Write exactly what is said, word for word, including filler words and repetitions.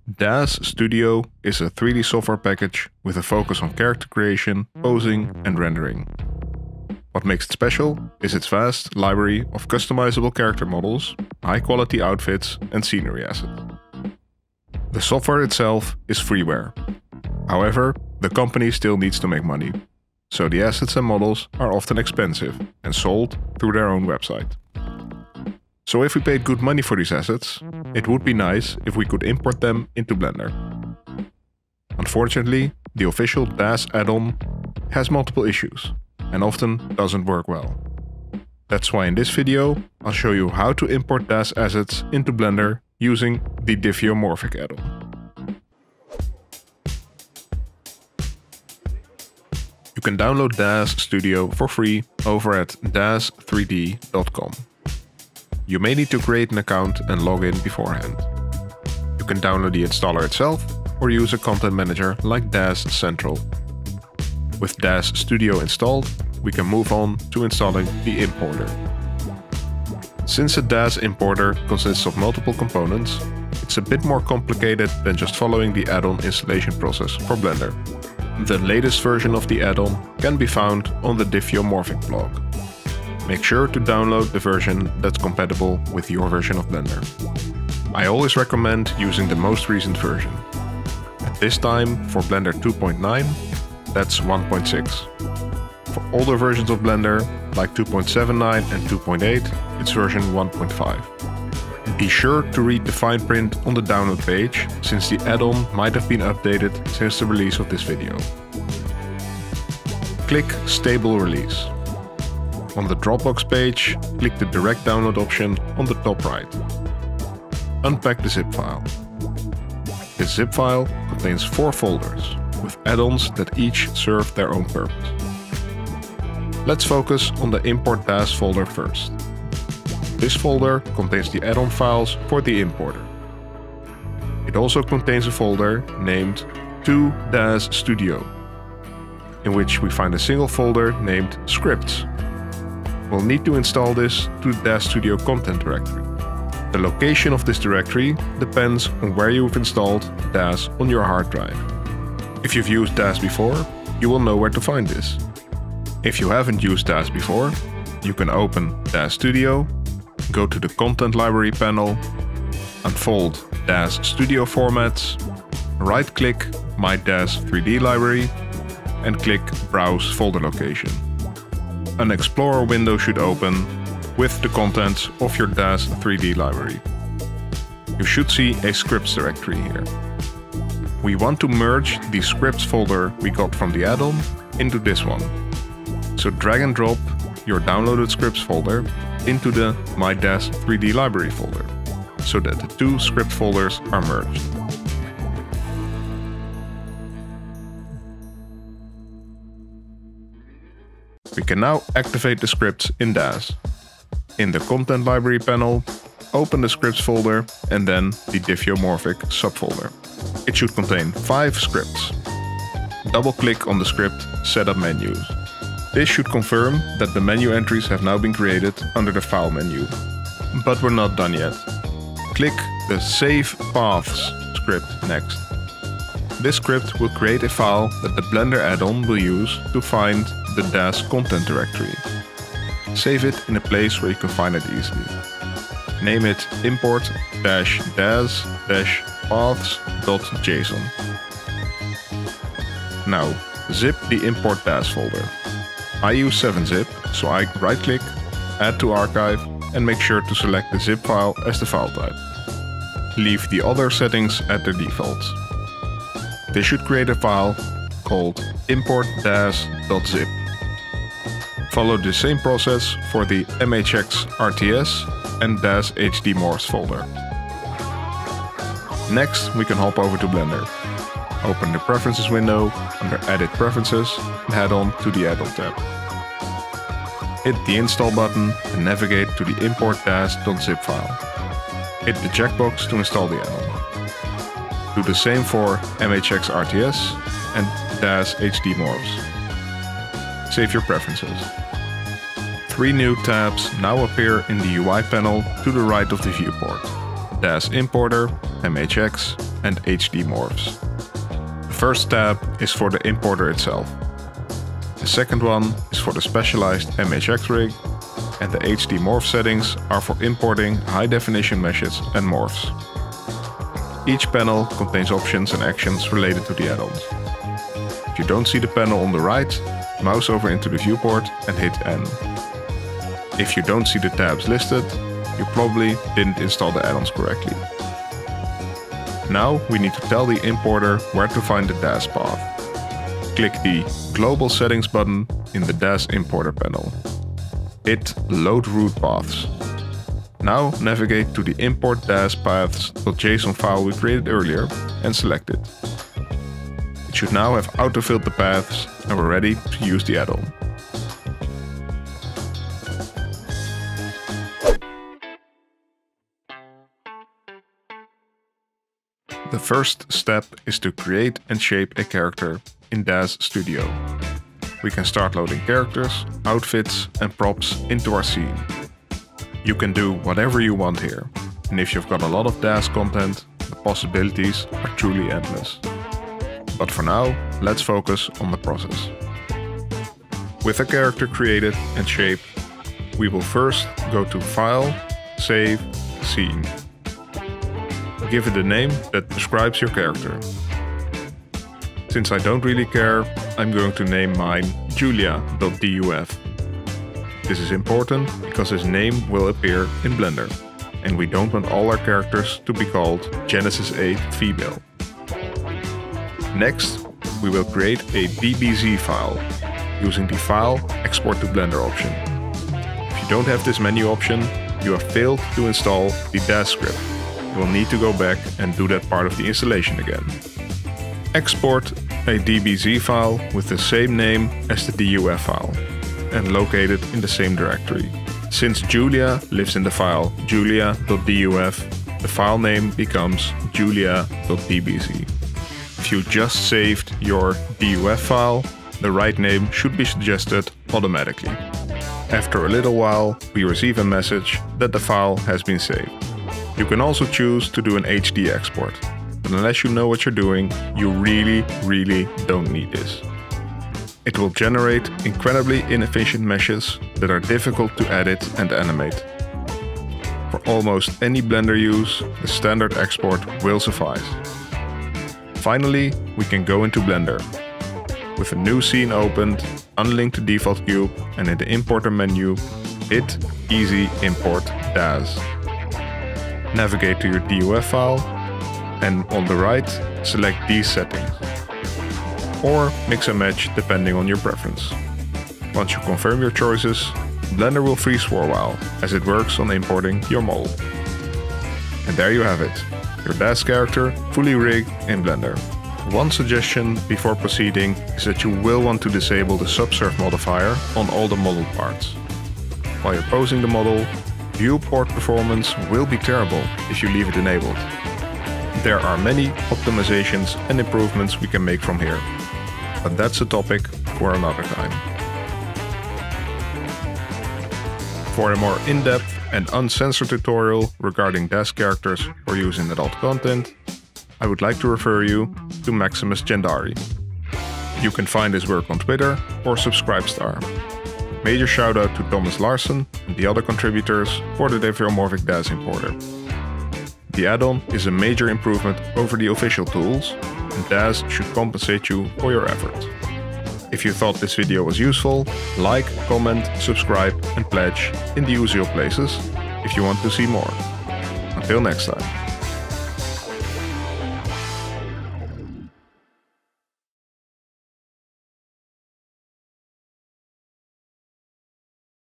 D A Z Studio is a three D software package with a focus on character creation, posing and rendering. What makes it special is its vast library of customizable character models, high-quality outfits and scenery assets. The software itself is freeware. However, the company still needs to make money, so the assets and models are often expensive and sold through their own website. So if we paid good money for these assets, it would be nice if we could import them into Blender. Unfortunately, the official D A Z add-on has multiple issues and often doesn't work well. That's why in this video I'll show you how to import D A Z assets into Blender using the Diffeomorphic add-on. You can download D A Z Studio for free over at daz three d dot com. You may need to create an account and log in beforehand. You can download the installer itself or use a content manager like D A Z Central. With D A Z Studio installed, we can move on to installing the importer. Since a D A Z importer consists of multiple components, it's a bit more complicated than just following the add-on installation process for Blender. The latest version of the add-on can be found on the Diffeomorphic blog. Make sure to download the version that's compatible with your version of Blender. I always recommend using the most recent version. At this time, for Blender two point nine, that's one point six. For older versions of Blender, like two point seven nine and two point eight, it's version one point five. Be sure to read the fine print on the download page, since the add-on might have been updated since the release of this video. Click Stable Release. On the Dropbox page, click the Direct Download option on the top right. Unpack the zip file. This zip file contains four folders, with add-ons that each serve their own purpose. Let's focus on the Import D A Z folder first. This folder contains the add-on files for the importer. It also contains a folder named To D A Z Studio, in which we find a single folder named Scripts. We'll need to install this to the D A Z Studio content directory. The location of this directory depends on where you've installed D A Z on your hard drive. If you've used D A Z before, you will know where to find this. If you haven't used D A Z before, you can open D A Z Studio, go to the Content Library panel, unfold D A Z Studio Formats, right-click My D A Z three D Library, and click Browse Folder Location. An Explorer window should open with the contents of your D A Z three D library. You should see a scripts directory here. We want to merge the scripts folder we got from the add-on into this one. So drag and drop your downloaded scripts folder into the My D A Z three D library folder, so that the two script folders are merged. We can now activate the scripts in D A Z. In the Content Library panel, open the scripts folder and then the Diffeomorphic subfolder. It should contain five scripts. Double-click on the script Setup menus. This should confirm that the menu entries have now been created under the File menu. But we're not done yet. Click the Save Paths script next. This script will create a file that the Blender add-on will use to find the D A Z content directory. Save it in a place where you can find it easily. Name it import dash daz dash paths dot json. Now, zip the import D A Z folder. I use seven zip, so I right-click, add to archive, and make sure to select the zip file as the file type. Leave the other settings at their defaults. This should create a file called import daz dot zip. Follow the same process for the M H X R T S and D A Z H D Morphs folder. Next, we can hop over to Blender. Open the Preferences window under Edit Preferences and head on to the Add-on tab. Hit the Install button and navigate to the import daz dot zip file. Hit the checkbox to install the add-on. Do the same for M H X R T S and D A Z H D Morphs. Save your preferences. Three new tabs now appear in the U I panel to the right of the viewport: D A Z Importer, M H X, and H D morphs. The first tab is for the importer itself. The second one is for the specialized M H X rig, and the H D morph settings are for importing high definition meshes and morphs. Each panel contains options and actions related to the add-ons. If you don't see the panel on the right, mouse over into the viewport and hit N. If you don't see the tabs listed, you probably didn't install the add-ons correctly. Now we need to tell the importer where to find the D A Z path. Click the Global Settings button in the D A Z Importer panel. Hit Load Root Paths. Now navigate to the import daz paths.json file we created earlier and select it. It should now have autofilled the paths and we're ready to use the add-on. The first step is to create and shape a character in D A Z Studio. We can start loading characters, outfits and props into our scene. You can do whatever you want here, and if you've got a lot of D A Z content, the possibilities are truly endless. But for now, let's focus on the process. With a character created and shaped, we will first go to File, Save, Scene. Give it a name that describes your character. Since I don't really care, I'm going to name mine Julia.duf. This is important because his name will appear in Blender, and we don't want all our characters to be called Genesis eight Female. Next, we will create a D B Z file using the File Export to Blender option. If you don't have this menu option, you have failed to install the D A Z script. You will need to go back and do that part of the installation again. Export a D B Z file with the same name as the D U F file and locate it in the same directory. Since Julia lives in the file julia.duf, the file name becomes julia.dbz. If you just saved your D U F file, the right name should be suggested automatically. After a little while, we receive a message that the file has been saved. You can also choose to do an H D export, but unless you know what you're doing, you really, really don't need this. It will generate incredibly inefficient meshes that are difficult to edit and animate. For almost any Blender use, the standard export will suffice. Finally, we can go into Blender. With a new scene opened, unlink the default cube and in the importer menu, hit Easy Import D A Z. Navigate to your D U F file and on the right, select these settings. Or mix and match depending on your preference. Once you confirm your choices, Blender will freeze for a while as it works on importing your model. And there you have it, your D A Z character fully rigged in Blender. One suggestion before proceeding is that you will want to disable the subsurf modifier on all the model parts. While you're posing the model, viewport performance will be terrible if you leave it enabled. There are many optimizations and improvements we can make from here, but that's a topic for another time. For a more in-depth and uncensored tutorial regarding D A Z characters for use in adult content, I would like to refer you to Maximus Jandari. You can find his work on Twitter or Subscribestar. Major shout out to Thomas Larsen and the other contributors for the Diffeomorphic D A Z Importer. The add-on is a major improvement over the official tools, and D A Z should compensate you for your effort. If you thought this video was useful, like, comment, subscribe and pledge in the usual places if you want to see more. Until next time.